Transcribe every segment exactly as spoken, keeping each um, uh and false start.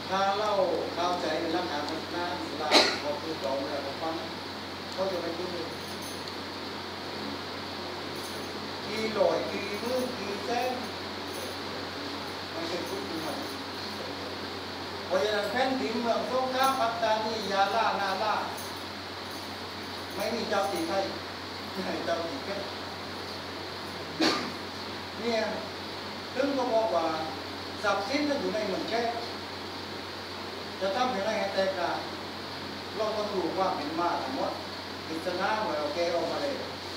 ถ้าเล่าเข้าใจในร่างกายมันน่าสลายพอคือต่อเวลาผมฟังเขาจะไม่พูดเลยกี่ลอยกี่มือกี่แสนมันเป็นทุกข์มันเพราะฉะนั้นแผ่นดินเมืองสงขลาปัตตานียาลานาลาไม่มีเจ้าตีไทยไม่มีเจ้าตีเพชรเนี่ยถึงก็บอกว่าทรัพย์สินนั้นอยู่ในเมืองแค่จะทำอย่างไรให้แตกต่างเราต้องรู้ว่าเป็นมาทั้งหมดกิจนาเมื่อเราแก้ออกมาเลย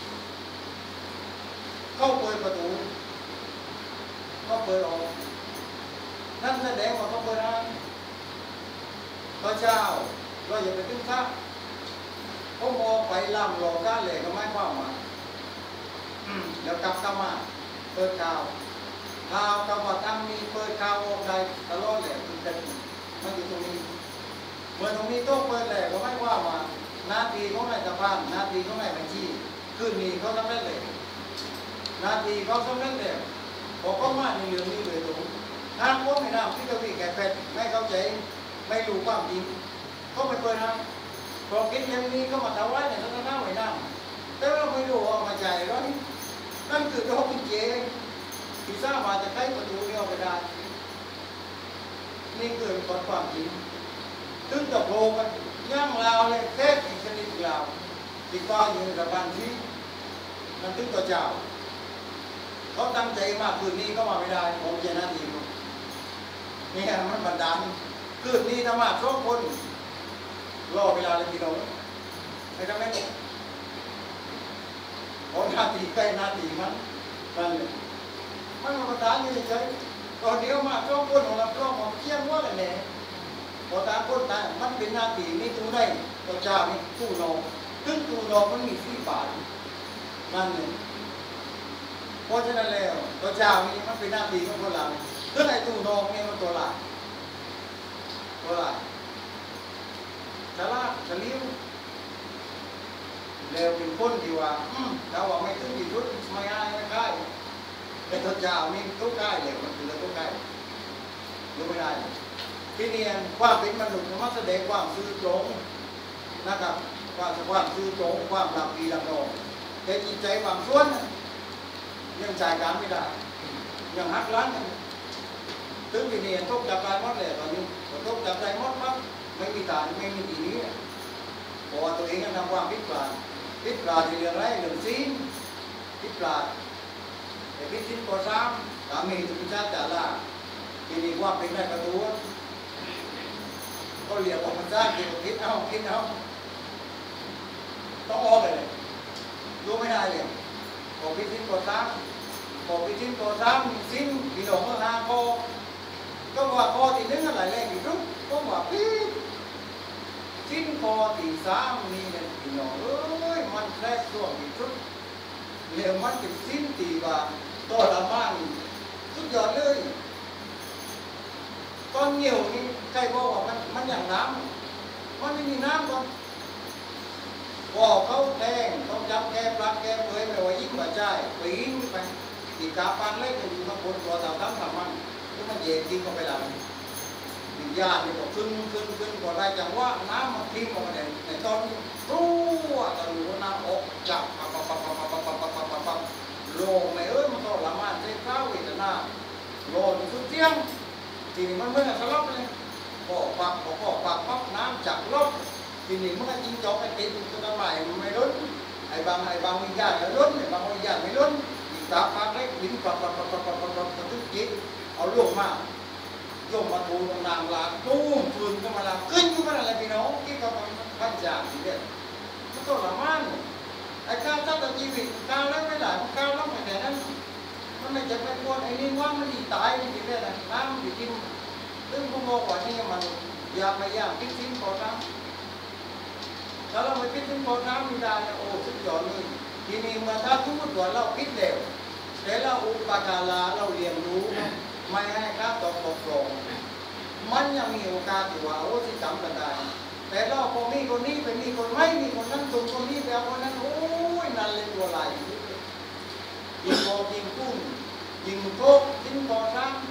เข้าเปิดประตูก็เปิดออกนั่นแสดงว่าเขาเปิดร้านพระเจ้าเราอย่าไปตึ้งซักเขามองไปล่ำหลอกก้าเหล่ก็ไม่ว่ามาเดี๋ยวกลับเข้ามาเปิดข่าวข่าวกำว่าทำมีเปิดข่าวออกได้ตลอดแหละคือจะมันอยู่ตรงนี้เมื่อตรงนี้ต้องเปิดแหละก็ไม่ว่ามานาทีของนายสะพานนาทีของนายบัญชีคืนนี้เขาทำได้เลยนาทีเขาทำได้เลยบอกก็มาในเรื่องนี้เลยตรงทางพวกไม่นำที่กวีแก่แฟดไม่เข้าใจไม่รู้ความจริงเขาไปเปิดนะพอคิดอย่างนี้ก็มาทำไว้เนี่ยต้องนั่งไว้นั่งแต่เราไม่รู้ว่ามาใจร้อนนั่นคือโรคพิเศษที่สามารถจะใช้ประตูนี้ออกไปได้นี่คือความจริงถึงกับโลกันย่างลาวเลยแค่อีกชนิดลาวติดต่ออยู่ในระบันที่มันถึงตัวเจ้าเขาตั้งใจมากคืนนี้ก็มาไม่ได้ผมจะนั่นอีกนี่มันบันดาลคืนนี้ธรรมะสองคนรอเวลาเลยพี่น้องไม่ทำไม่ได้พอนาทีใกล้นาทีมันนั่นเลยมันบันดาลอยู่เฉยตอนเดียวมาสองคนของเราก็มองเที่ยงว่ากันแน่พอตาคนตามันเป็นนาทีนี่ตู้ได้ตัวเจ้านี่ตู้นองซึ่งตู้นองมันมีสี่บาทนั่นเลยเพราะฉะนั้นแล้วตัวเจ้านี่มันเป็นนาทีของคนเราซึ่งไอ้ตู้นองนี่มันตัวหลักตัวหลักฉลาดเฉลียวแล้วเป็นคนที่ว่าเราว่าไม่ถึงที่สุดไม่ง่ายไม่ง่ายไอ้ตัวเจ้านี่ตู้ใกล้เลยมันคือตู้ใกล้รู้ไม่ได้ที่นี่ความเป็นมนุษย์มันแสดงความซื่อตรงนะครับความความซื่อตรงความรักดีรักน้องแต่จิตใจบางส่วนยังจ่ายการไม่ได้ยังหักล้างกันถึงที่นี่ทุกจับใจหมดเลยตอนนี้ทุกจับใจหมดปั๊บไม่มีฐานไม่มีทีนี้พอตัวเองทำความผิดพลาดผิดพลาดในเรื่องไรเรื่องซีนผิดพลาดแต่ผิดซีนก็ซ้ำสามีถึงชาติจ่าละทีนี้ว่าเป็นได้ประตูก็เรียกว่ามันสร้างกินคิดเอาคิดเอาต้องออกเลยรู้ไม่ได้เลยพอพิจิตรก่อสร้างพอพิจิตรก่อสร้างสิ้นปีหลงก็ห้าข้อก็ว่าข้อที่หนึ่งอะไรแรกอยู่ทุกก็ว่าพิสิ้นข้อที่สามนี่เนี่ยปีหลงเอ้ยมันแรกช่วงที่ทุกเรียกมันเป็นสิ้นตีว่าตัวละมันสุดยอดเลยตอนเหนียวนี่ใครบอกว่ามันมันอย่างน้ำมันไม่มีน้ำก่อนบอกเขาแทงเขาจับแกปลักแกเผยไปว่ายิ่งกว่าใจปีนไปตีกาปันเล็กอยู่ข้างบนตัวเต่าตั้งทำมันที่มันเย็นจริงก็ไปแล้ววิญญาณนี่ก็ขึ้นขึ้นขึ้นก็ได้จังว่าน้ำมันทิ้งออกมาในในตอนนี้รู้ว่าตะลุน้ำออกจับปั๊บปั๊บปั๊บปั๊บปั๊บปั๊บปั๊บปั๊บปั๊บโลงไม่เอ้ยมันก็ละมันใช้ข้าวเวทนาโลงสุดเที่ยงทีนี้มันเมื่อสลบเลยพอปักพอพอปักปั๊บน้ำจับลบทีนี้มันก็จิ้งจอกไอ้ติดตัวทำไมมันไม่ล้นไอ้บางไอ้บางวิญญาณไม่ล้นไอ้บางวิญญาณไม่ล้นอีกตาปักเล็กลิ้นปักปักปักปักปักปักปักปักทุกจิตเอาลูกมาโยมมาทูลนางลาตู้ฟืนก็มาลาขึ้นก็มาอะไรพี่น้องที่เขาพันจ่าทีเดียวมันก็ละมันไอ้ข้าวตั้งแต่ชีวิตข้าวแล้วไม่หลายข้าวแล้วไม่แต่นั้นมันไม่จะเป็นคนไอ้นี่ว่ามันดีตายมันดีได้นะน้ำมันดีกินซึ่งผมบอกว่านี่มันยาไม่ยากพิษทิ้งก่อนน้ำถ้าเราไม่พิษทิ้งก่อนน้ำมีได้โอ้สุดยอดเลยทีนี้มาถ้าทุกข์ตัวเราพิษเร็วแต่เราอุปการะเราเรียนรู้ไม่ให้ข้าตกตกลงมันยังมีโอกาสอยู่ว่าโอ้ที่จำกันได้แต่เราพอมีคนนี้ไปมีคนไม่มีคนนั้นตรงคนนี้ไปเอาคนนั้นโอ้ยนั่นเลยตัวลายยิงโบยิงกุ้งยิงโคกยิงต่อซ้ำ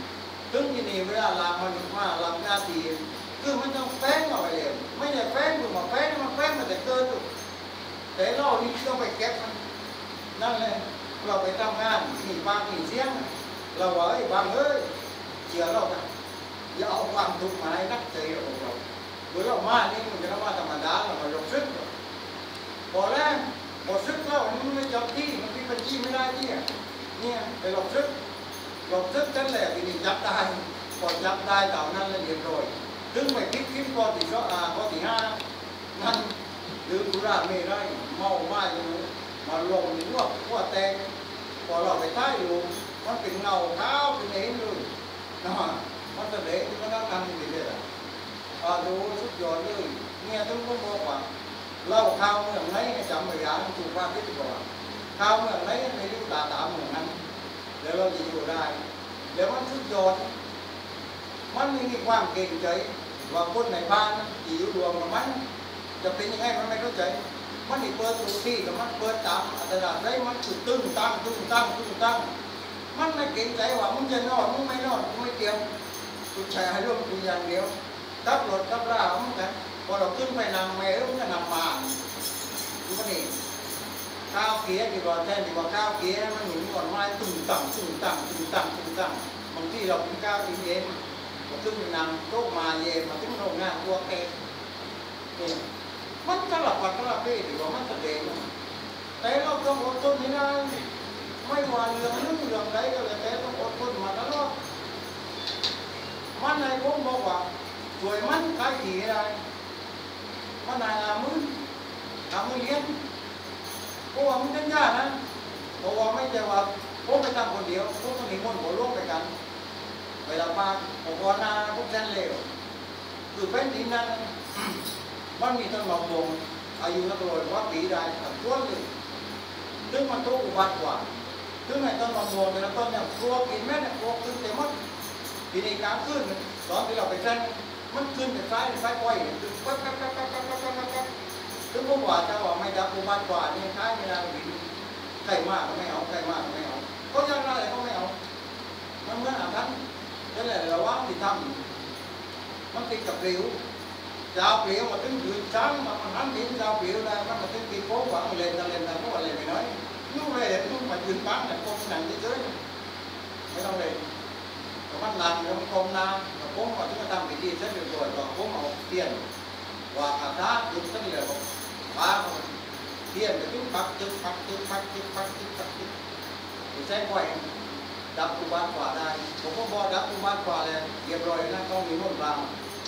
ถึงที่นี่เวลาลามันมาลำหน้าทีคือมันต้องแป้งเอาไปเลยไม่ใช่แป้งคือมาแป้งมันแป้งมันแต่เกินแต่เรานี่ต้องไปเก็บมันนั่นเลยเราไปทำงานมีบางมีเสียงเราว่าไอ้บางเอ้ยเชื่อเรานะอย่าเอาความทุกข์มาให้นักใจของเราเมื่อเรามานี่มันจะว่าธรรมดาเรามาลงซึกพอแล้วพอซึกแล้วมันไม่จับที่มันพิบัญชีไม่ได้ที่เนี่ยไปลงซึกลงซึกนั่นแหละทีนี้จับได้พอจับได้เต่านั้นเลยเรียบร้อยถึงไปพลิกพลิกพอที่ก็อ่าพอที่ห้านั่นหรือกุราไม่ได้เมาไม้อยู่มาลงหัวหัวแตงพอเราไปท้ายอยู่มันเป็นเงาขาวเป็นเห็นเลยนะมันจะเละที่มันนั่งทำอยู่เลยอ่ะดูสุดยอดเลยเนี่ยต้องต้องบอกว่าเล่าข่าวเมืองไหนจำไม่ได้ถูกว่าที่ถูกว่าข่าวเมืองไหนไม่รู้ตาตาเมืองนั้นเดี๋ยวเราจะอยู่ได้เดี๋ยวมันสุดยอดมันมีความเก่งใจว่าคนในบ้านที่อยู่รวมกับมันจะเป็นยังไงมันไม่เข้าใจมันอีเปิดตัวที่กับมันเปิดตามอัตราได้มันตึ้งตึ้งตั้งตึ้งตั้งตึ้งตั้งมันไม่เก่งใจว่ามึงจะนอนมึงไม่นอนมึงไม่เกี่ยวกูใช้ให้ร่วมกูอย่างเดียวทับรถทับรามึงกันพอเราขึ้นไปนำแม่มึงก็นำมาดูมันนี่ข้าวเกี๊ยดีกว่าแทนดีกว่าข้าวเกี๊ยมันหนุนก่อนไม้ตึ้งตั้งตึ้งตั้งตึ้งตั้งตึ้งตั้งบางทีเรากินข้าวกินเย็นมาขึ้นไปนำโต๊ะมาเย็นมาถึงโรงงานตัวเองนี่มันสลับวัดสลับเพ่ดีกว่ามันแสดงแต่เราต้องอดทนนี่นะไม่ว่าเรื่องนึงเรื่องใดก็แล้วแต่ต้องอดทนมาตลอดมันในผมบอกว่าสวยมันขายดีอะไรมันนายงามมือทำมือเลี้ยงเพราะว่ามันเป็นยากนะเพราะว่าไม่ใช่ว่าผมไปทำคนเดียวผมต้องหนีมนต์หัวโลกไปกันเวลาปากผมว่านาพวกฉันเลวคือเป็นดินนั้นมันมีต้นมะม่วงอายุนักโรยว่าปีได้ทั้งต้นเลยถึงมันทุกอุบัติกว่าถึงในต้นมะม่วงแต่ละต้นเนี่ยครัวกินแม่เนี่ยครัวขึ้นเต็มหมดทีนี้การขึ้นตอนที่เราไปแจ้งมันขึ้นแต่ซ้ายซ้ายก้อยคือปั๊บปั๊บปั๊บปั๊บปั๊บปั๊บปั๊บปั๊บถึงผมว่าจะว่าไม่จับอุบัติกว่านี่ท้ายไม่ได้บินใกล้มากก็ไม่เอาใกล้มากก็ไม่เอาเขาจะอะไรก็ไม่เอามันเหมือนอาทันนั่นแหละเราว่าที่ทำมันติดกับเปลวดาวเปลวมาถึงยืนช้างมาหันดินดาวเปลวได้มันมาถึงตีโค้งหวังเล่นกันเล่นกันพวกอะไรไม่น้อยนู่นเลยนู่นมายืนปั้งเนี่ยโค้งหนังเฉยๆไม่ต้องเล่นแต่มันหนังแล้วมันโค้งนานแต่โค้งมาถึงจะทำพิธีเสร็จเรียบร้อยก็โค้งเอาเทียนว่าอาถรรพ์ยุบตั้งเลยบอกป้าเทียนจะถึงปักจึ๊กปักจึ๊กปักจึ๊กปักจึ๊กปักจึ๊กที่ใช้ไฟดับอุบัติกว่าได้ผมก็บอกดับอุบัติกว่าเลยเรียบร้อยนะต้องมีมุ่งเรา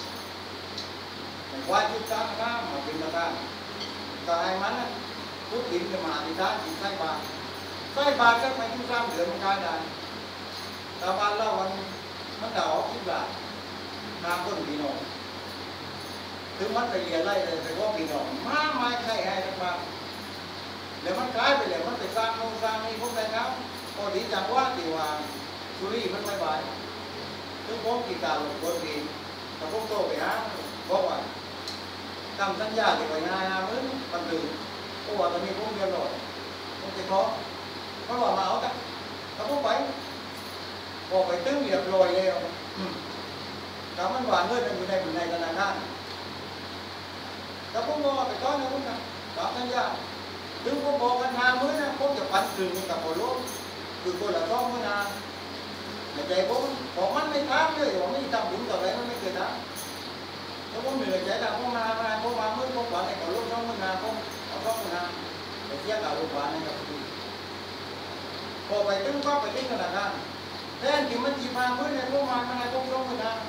ว่าจุดตั้งน้ำมาเป็นประธานแต่ไอ้มันพูดถึงจะมาที่ท่านที่ไส้บาไส้บาก็ไปที่สามเดือนมันกลายได้แต่บ้านเราวันมันเดาคิดว่าน้ำก้นปีนองถึงมันไปเรียนไล่เลยไปว่าปีนองมาไม่ใช่ให้ทั้งบ้านเดี๋ยวมันกลายไปเลยมันไปสร้างโรงสร้างนี่พวกนั้นครับพอดีจังว่าตีว่าสุรีมันไม่บายถึงพวกกีตาร์หลบกดดีแต่พวกโตไปฮะบอกว่าทำสัญญาที่ไว้ง่ายนะมึงมันตื่นเพราะว่าตอนนี้พวกเรียนหลอดพวกจะท้อเพราะว่ามาเอาแต่ถ้าพวกไปพอไปตึ้งเรียบร้อยแล้วถ้ามันหวานเงินอยู่ในอยู่ในธนาคารถ้าพวกบอกไปต้อนนะพวกนั้นตามสัญญาถึงพวกบอกกันมาเมื่อนะพวกจะปันคืนกับคนรู้คือคนละท้องเมื่อนาในใจพวกของมันไม่ท้าเลยว่าไม่ทำบุญต่อไปมันไม่เคยท้าแล้วผมเหนื่อยใจแล้วผมมามาผมมาเมื่อผมวันในก่อนลูกน้องมึงนาผมเอาท้องมึงนาไปเที่ยวกับลูกหลานในกับพี่พอไปตึ้งก็ไปตึ้งขนาดนั้นแทนที่มันจีบมาเมื่อในผมมามาในผมท้องมึงนา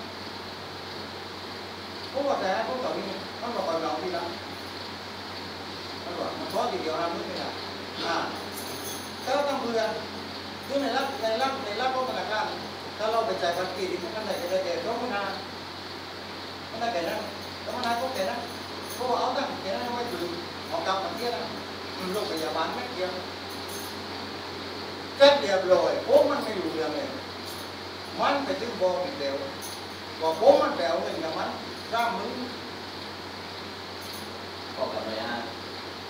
ผมว่าแต่ผมต่อนี้มันบอกก่อนเราพี่ละมันบอกมันท้อทีเดียวนะมึงไม่ได้อ่าถ้าต้องเพื่อนคือในรับในรับในรับของธนาคารถ้าเราไปจ่ายภาษีที่มันได้จะได้ท้องมึงนามันได้แค่นั้นแต่มันได้ก็แค่นั้นเพราะว่าเอาตั้งแค่นั้นไม่ถึงเอากลับมาเที่ยวนะโรงพยาบาลไม่เกี่ยวแค่เรียบร้อยผมมันไม่รู้เรื่องเลยมันไปถึงบอกอีกเดียวบอกผมมันแปลวเงินกับมันร่างมึงบอกกับเลยฮะ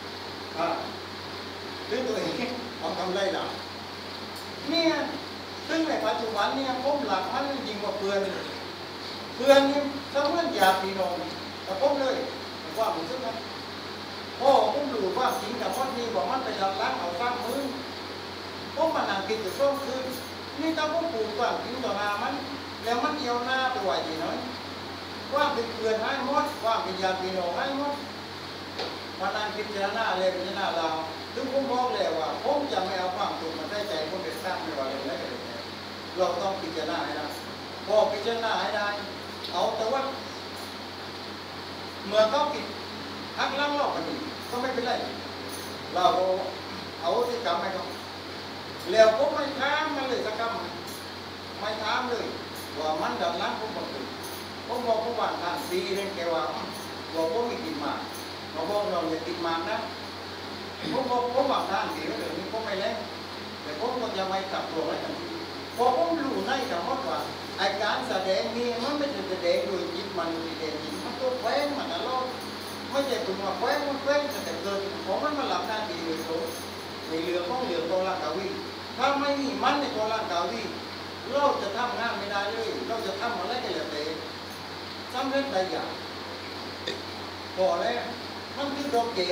อ่าถึงตัวเองเอาทำไรล่ะเนี่ยถึซึ่งในปัจจุบันเนี่ยผมหลักมันยิงกว่าเพื่อนเพื่อนนี่ถ้าเพื่อนอยากพี่น้องแต่ผมเลยว่าผมซึ่งนะพ่อผมรู้ว่าจริงกับมันนี่บอกมันไปดับล้างเอาสร้างมือผมมานั่งกินอยู่ช่วงคืนนี่ถ้าผมปลูกว่าจริงต่อมามันแล้วมันเอียวหน้าไปไหวดีน้อยว่าเป็นเพื่อนให้หมดว่าเป็นญาติพี่น้องให้หมดมานั่งกินเจรนาเลยเป็นเจรนาเราถึงผมบอกเลยว่าผมจะไม่เอาความถูกมาใส่ใจคนเป็นสร้างไม่ว่าเลยแล้วเราต้องพิจารณาให้ได้พอพิจารณาให้ได้เอาแต่ว่าเมื่อเขาผิดหักล้างลอกกันอีกก็ไม่เป็นไรเราเอาที่กรรมให้เขาแล้วผมไม่ถามมันเลยสักคำไม่ถามเลยว่ามันดับล้างผมบอกเลยผมบอกผมว่าทางปีนึงแกว่าว่าผมไม่กินมาเราบอกเราอย่ากินมานะผมบอกผมว่าทางปีแล้วเดี๋ยวนี้ผมไม่เล่นแต่ผมก็จะไม่กลับตัวไว้ทันทีพอผมรู้ในกับมดว่าไอการแสดงนี้มันไม่ใช่แสดงโดยจิตมันแสดงจิตมันตัวแฝงมันตลอดไม่ใช่คุณว่าแฝงมันแฝงแต่เกิดของมันมาหลับหน้าดีเลยโตในเรือของเรือตัวร่างกาวีถ้าไม่มีมันในตัวร่างกาวีเราจะทำงานไม่ได้เลยเราจะทำอะไรกันเลยแต่สำเร็จได้อย่างพอแล้วมันคือดอกเก๋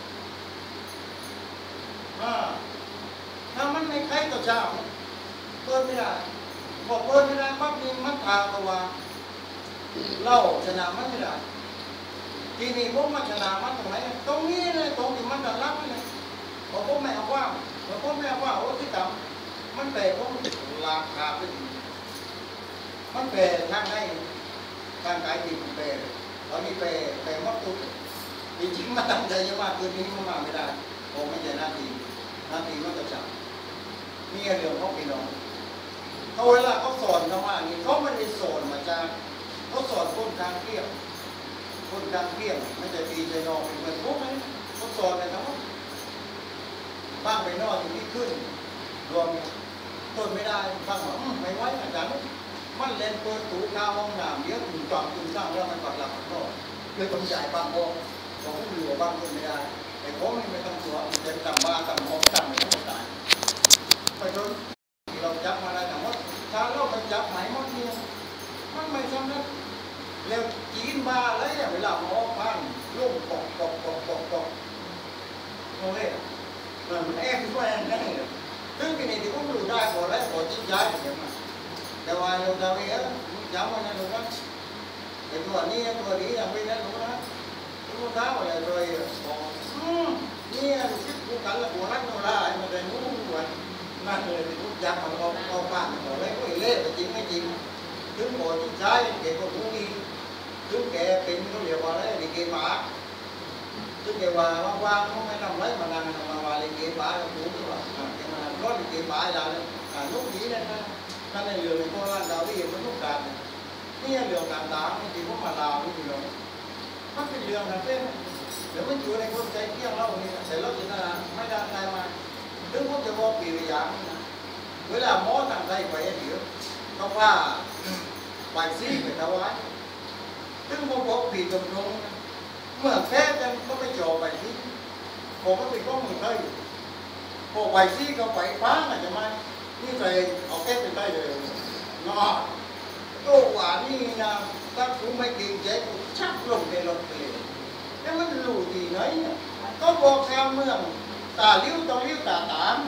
ถ้ามันไม่ใครต่อเจ้าเปิดไม่ได้บอกเปิดไม่ได้ปั๊บนี่มันทางตัวเล่าชนะมันไม่ได้ทีนี้พวกมันชนะมันตรงไหนตรงนี้เลยตรงที่มันดันรับเลยบอกพวกแม่เอาว่าบอกพวกแม่ว่าโอ้ที่ต่ำมันแปลพวกราคาไปมันแปลทางไหนทางกายจิตแปลตอนนี้แปลแปลมัดตุ้จริงๆมันตั้งใจจะมาคืนนี้มันมาไม่ได้ผมไม่ใช่หน้าที่หน้าที่มันจะจับนี่เรื่องของพี่น้องเขาเวลาเขาสอนเขาว่านี่เขาไม่ได้สอนมาจากเขาสอนคนกลางเที่ยงคนกลางเที่ยงไม่ใช่ปีใจนองเป็นเหมือนพวกนั้นเขาสอนอะไรนะบ้างไปนอกอย่างนี้ขึ้นรวมต้นไม่ได้บ้างว่าไม่ไหวอาจารย์มันเล่นเปิดตู้ข้าวห้องน้ำเยอะถึงจอดถึงสร้างแล้วมันปักหลักก็เลยต้องจ่ายบางโมงบอกผู้อยู่บ้างต้นไม่ได้แต่ผมไม่ต้องสวนจะทำบ้านทำห้องทำไม่ต้องจ่ายไปจนเราจับมาได้แต่ว่าถ้าเราไปจับหมายมันเนี่ยมันไม่สำเร็จแล้วจีนมาแล้วเวลาหมอพันลุ่มปอกปอกปอกปอกปอกโอเคมันแอบด้วยนั่นเองซึ่งที่นี่ที่ผมรู้ได้พอแล้วพอจิ้มย้ายอย่างเงี้ยแต่ว่าเราจะไปเออย้ำว่านั่นรู้ว่าแต่ตัวนี้ตัวนี้ยังไม่ได้รู้นะรู้ท้าอะไรเลยบอกนี่คิดกูกันละหัวรักโนราไอ้มาเลยนู้นวันนั่นเลยที่ทุกอย่างมันเอาเอาบ้านบอกเลยก็เล่ไปจริงไม่จริงถึงหมดที่ใช้แกก็รู้ดีถึงแกเป็นเขาเรียกว่าอะไรดีเกมหมาถึงแกว่าว่างๆเขาไม่ทำไรมานั่งมาว่าดีเกมหมาเรารู้ที่ว่าแกมานั่งรถดีเกมหมาอะไรเลยลูกนี้นะนั่นในเรื่องในโบราณเราที่เห็นมันลูกการนี่เรื่องการตามนี่ที่พวกมาลาวนี่ที่เรามันเป็นเรื่องนะเพื่อนเดี๋ยวมันอยู่ในคนใจเที่ยงเราเนี่ยแต่เราจะไม่ได้ใจมาถึงพวกจะบอกปีวิญญาณนะเวลาหมอทางใจไปเดี๋ยวเขาว่าใบซีไปถวายถึงพวกบอกปีตรงตรงเมื่อแพ้กันก็ไม่จบใบซีผมก็เป็นข้อมือไทยพอใบซีเขาไปฟ้าอาจจะมานี่ใจเอาแก้ไปได้เลยเนาะตัวหวานนี่นะถ้าคุณไม่กินใจกูชักลงในรถไปเลยแล้วมันรู้ที่ไหนเนี่ยก็บอกชาวเมืองตาเลี้ยวต้องเลี้ยวตาตาม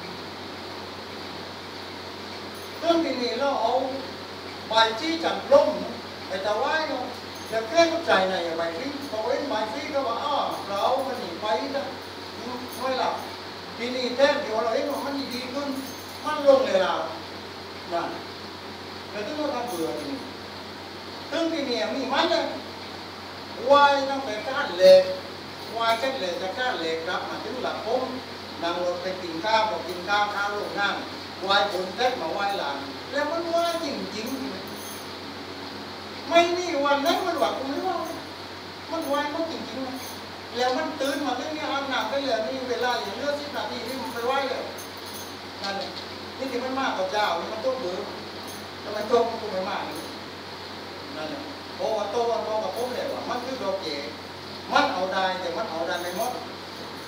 เรื่องที่นี่เราเอาใบชี้จันล้มไปตะไว้เนาะแล้วแค่เข้าใจในใบชี้เขาเอ็นใบชี้ก็ว่าอ้อเรามันหนีไปนะไม่หลับที่นี่แท้เดี๋ยวเราเห็นว่ามันดีขึ้นมันลงเลยเรานั่นแล้วถึงเราทำเบื่อที่นี่ถึงที่นี่มีมันเลยวายตั้งแต่ก้านเหล็กวายเช็ดเหล็กจะก้านเหล็กครับมาถึงหลักผมนั่งรถไปกินข้าวพอกินข้าวข้าวลงนั่งวายผลเท็ดมาวายหลังแล้วมันวายจริงๆไม่มีวันนั้นมันหวังไม่ว่ามันวายมันจริงๆแล้วมันตื่นมาตั้งนี้อาบน้ำไปเลยนี่เวลาอย่างเลือดสิบนาทีนี่มันไปไหวเลยนั่นนี่ที่มันมากกว่าเจ้านี่มันต้องเบื่อทำไมโตมันก็ไม่มากนั่นแหละโอ้โตวันโตกับผมเลยว่ามันคือดอกเก๋มันเอาได้แต่มันเอาได้ไม่หมด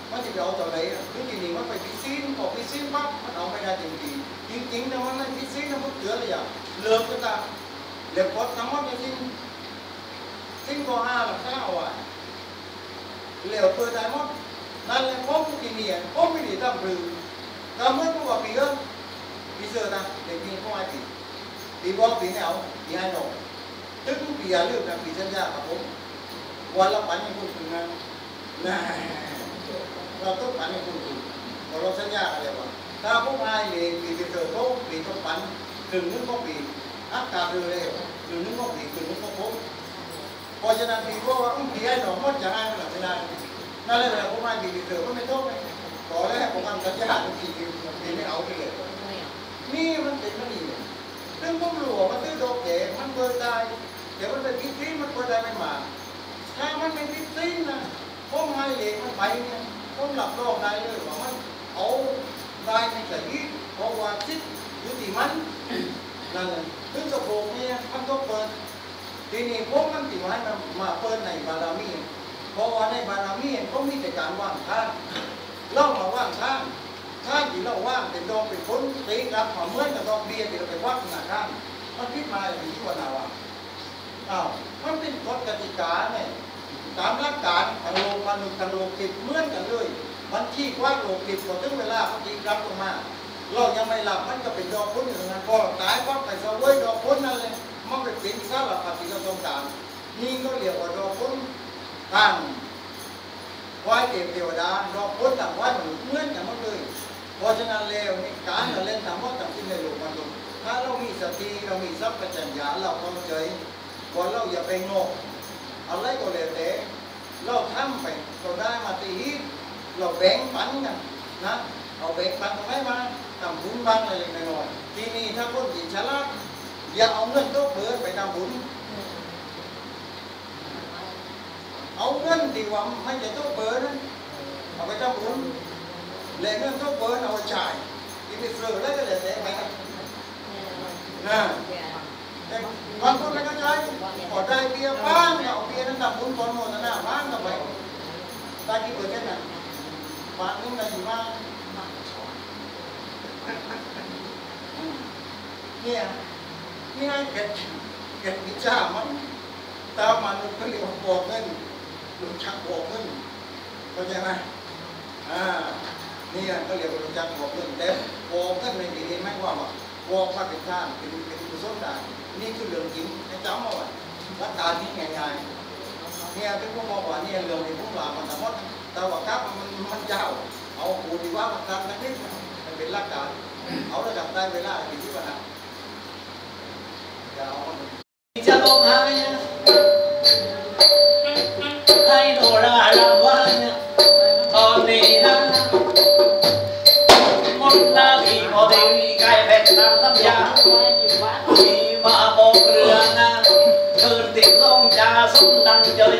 มันจะเอาตัวไหนคือทีนี้มันไปพิซิ่งพอพิซิ่งปั๊บมันเอาไม่ได้จริงจริงจริงนะมันไม่พิซิ่งนะมันเกลือเลยอย่างเลือกก็ตามเลือกพอทั้งหมดเนี่ยซิ่งซิ่งก็ห้าหลักเก้าอ่ะเหลวเปิดได้หมดนั่นแหละพบทีนี้พบไม่ดีตั้งรือก็เมื่อพวกปีก็ปีเสือนะเด็กปีพวกไอ้ปีปีบอกปีไม่เอาปีให้หนกตึ้งปีอย่าเลือกนะปีสัญญาครับผมวันละปันให้คุณถึงนั้นนะเราต้องปันให้คุณถึงพอเราสัญญาอะไรวะถ้าพวกไอ้เลยปีปีเสือเขาปีต้องปันถึงนึกก็ปีอากาศเร็วถึงนึกก็ปีถึงนึกก็พบพอฉะนั้นปีก็ว่าปีให้หนกมันจะให้มันหลับไม่ได้นั่นแหละพวกไอ้ปีปีเสือก็ไม่ต้องเลยขอแล้วผมทำสัญญาทุกทีปีไม่เอาไปเลยนี่มันเป็นมันดีซึ่งผมรู้ว่ามันตื้อโดเก๋มันเปิดได้เดี๋ยวมันเป็นพิธีมันเปิดได้ไม่มาถ้ามันเป็นพิธีนะผมให้เองมันไปเนี่ยผมหลับรอบได้เลยว่ามันเอาได้ในใจเพราะว่าจิตอยู่ที่มันนั่นแหละซึ่งกระโปรงเนี่ยมันก็เปิดทีนี้ผมมันติดไว้มาเปิดในบารมีเพราะว่าในบารมีผมมีแต่การว่างท่านเล่ามาว่างท่านท่านที่เราว่างเป็นดอกเป็นคนตีรับมาเมื่อกับดอกเบี้ยที่เราไปว่างหน้าท่านมันคิดมาอย่างนี้ว่าหนาวอ้าวมันเป็นกฎกติกาเนี่ยตามหลักการทางโลกมนุษย์ทางโลกติดเหมือนกันเลยมันขี้กว้างโลกติดพอถึงเวลาเขาตีรับลงมาเรายังไม่หลับมันก็เป็นดอกพ้นอย่างนั้นพอตายก็ไปสวยดอกพ้นนั่นเลยมันเป็นเป็นสารพัดที่เราต้องการนี่ก็เรียกว่าดอกพ้นทางไหว้เทพเทวดาดอกพ้นต่างไหว้เหมือนเหมือนกันหมดเลยเพราะฉะนั้นแล้วในการเราเล่นทั้งหมดทั้งสิ้นในโลกมนุษย์ถ้าเรามีสติเรามีทรัพย์ปัญญาเราเข้าใจว่าเราอย่าไปงกอะไรก็แล้วแต่เราทำไปเราได้มาตีเราแบ่งปันกันนะเอาแบ่งปันตรงไหนมาทำบุญบ้างอะไรเล็กน้อยทีนี้ถ้าคนที่ฉลาดอย่าเอาเงินตัวเบื่อไปทำบุญเอาเงินที่ว่าไม่ใช่ตัวเบื่อนั้นเอาไปทำบุญเลยเงินตัวเบื่อเอาไปจ่ายที่ไปซื้อแล้วก็เลยเสียไปนะบางคนไม่เข้าใจขอได้เบียร์บ้างเอาเบียร์นั้นทำบุญคนโมทนาบ้างก็ไปได้กี่เปอร์เซ็นต์น่ะบาทนึงได้อยู่บ้างเนี่ยนี่ไงเก็บเก็บวิชามันตามมันก็เรียกว่าบอกเงินหลุดชักบอกเงินเข้าใจไหมอ่านี่ก็เรียกว่าหลุดชักบอกเงินแต่บอกเงินในที่นี้ไม่ว่าว่าบอกมาเป็นท่านเป็นเป็นกุศลได้นี่คือเรื่องจริงให้จำเอาไว้หลักการนี้ง่ายๆเนี่ยที่พวกบอกว่าเนี่ยเรื่องในพวกเรามันทั้งหมดแต่ว่าครับมันมันยาวเอาปูดีว่ามันทำกันนิดมันเป็นหลักการเอาระดับได้เวลากี่ที่วันนะจะลงหายให้โนราลำวันตอนนี้นะมดลาที่โมเดลไก่แผ่นน้ำน้ำยามีมาบอกเรื่องนะคืนติดลงจ่าสมดังเจย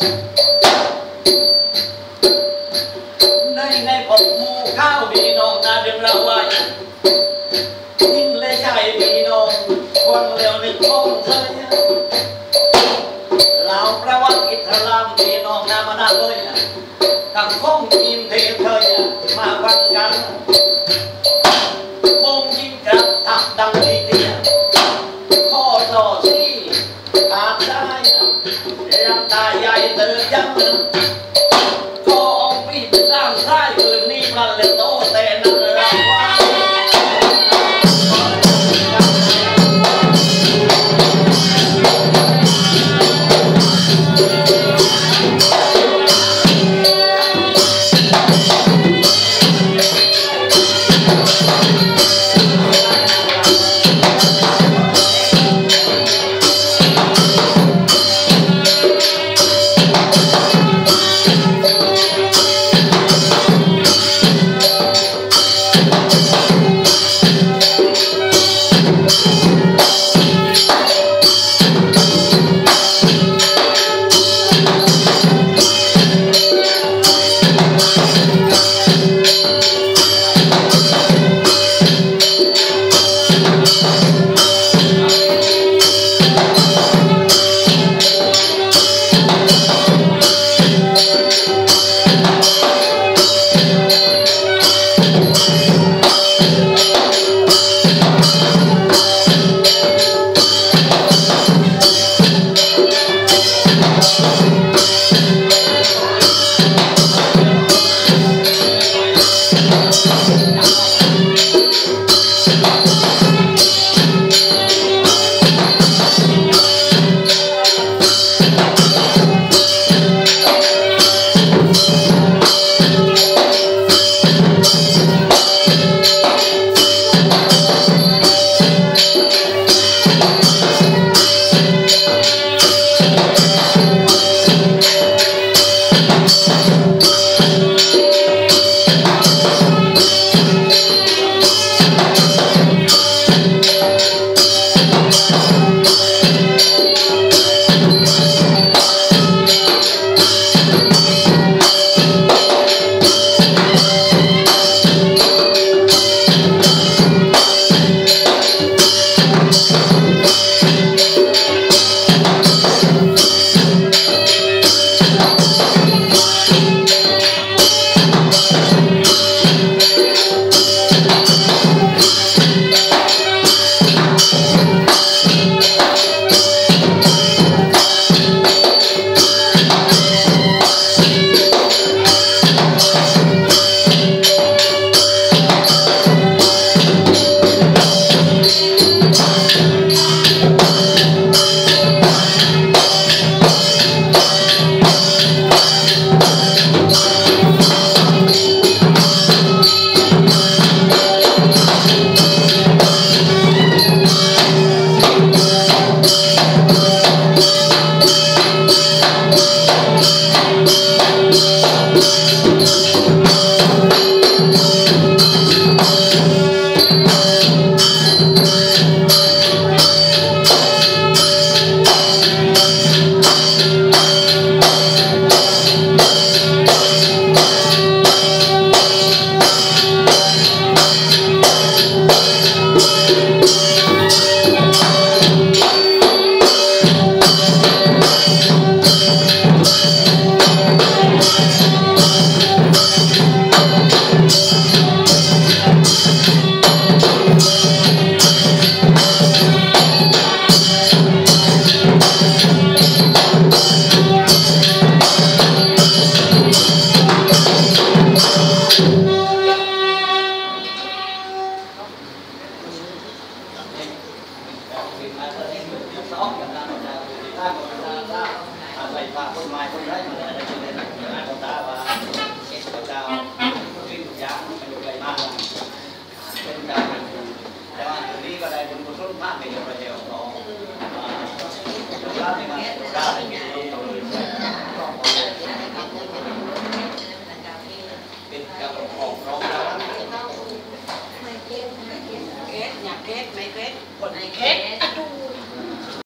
ในในผมมูข้าวมีน้องนาดึงเราไว้ยิ่งเลยใจมีน้องคนเร็วนึกคงเธอเราประวัติอิสลามมีน้องนามานาเลยตั้งคงยินเทเธอมาวัดกันมงยิงกระทับดังดีเดียข้อต่อที่อาจได้รักตาใหญ่เติมยังข้อองค์ปีสร้างท้ายคืนนี้มันเลยโตแต่นั่นเราว่าคนใหม่คนไร้มาอะไรคนนั้นนะคนตาว่าเอ็ดเจ้าขึ้นทุกอย่างเป็นไกลมากเป็นการแต่ว่าตรงนี้ก็ได้บุญกุศลมากในเรื่องประเดี๋ยวของเราในงานก้าวในปีนี้เป็นการปกครองร้องแล้วไม่เก็ตไม่เก็ตเก็ตอยากเก็ตไม่เก็ตคนไม่เก็ต